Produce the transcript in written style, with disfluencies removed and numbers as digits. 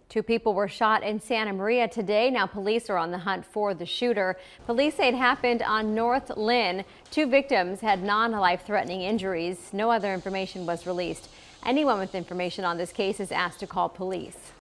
Two people were shot in Santa Maria today. Now police are on the hunt for the shooter. Police say it happened on North Lynn. Two victims had non-life-threatening injuries. No other information was released. Anyone with information on this case is asked to call police.